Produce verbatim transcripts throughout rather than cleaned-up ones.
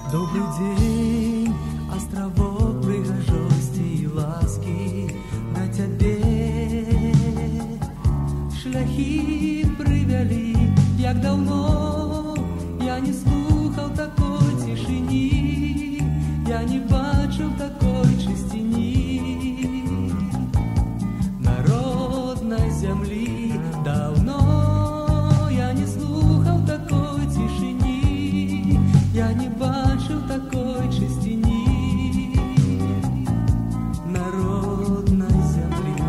Добрый день, островок прыгажости і ласки, на тебе шляхи привели, як давно я не слухав такой тишині, я не бачив такой чистині. Народной земли давно я не слухав такой тишині, я не бачив такой чистині. Народной земли.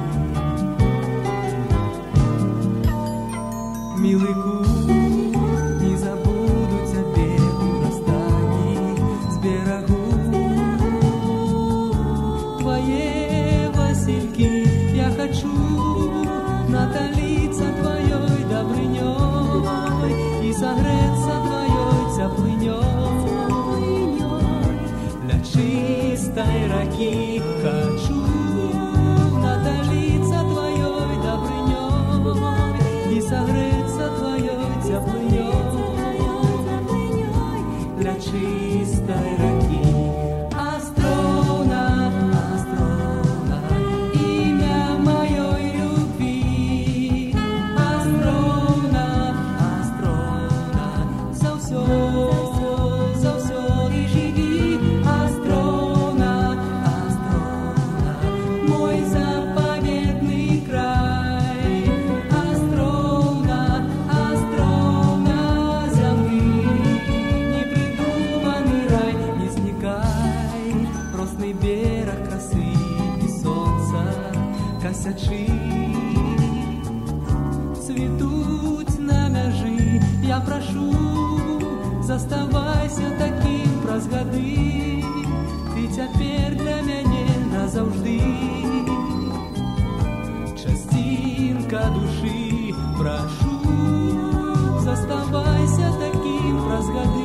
Милый кут, не забуду тебе у расстании с берегу. Твои васильки я хочу натолиться твоей добрыней и согреться твоей теплыней. Для чистой раки хочу натолиться твоей добрыней и согреться твоей теплыней. Для чистой раки. Астрона, Астрона, имя моей любви. Астрона, Астрона, за все, за все и живи. Астрона, Астрона, мой заповедный край. Астрона, Астрона, земли, непридуманный рай. Не сникай, росный берег красы и солнца косячи. Цветуть на мяжи, я прошу, заставайся таким праз гады. Ты цяпер для мяне назаўжды. Частинка души, прошу, заставайся таким праз гады.